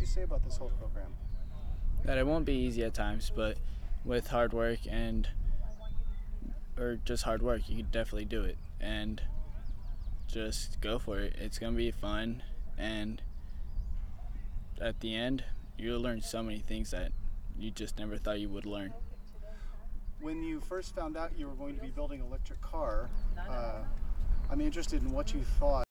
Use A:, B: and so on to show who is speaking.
A: say about this whole program?
B: That it won't be easy at times, but with hard work or just hard work, you can definitely do it. And just go for it. It's going to be fun, and at the end, you'll learn so many things that you just never thought you would learn.
A: When you first found out you were going to be building an electric car, I'm interested in what you thought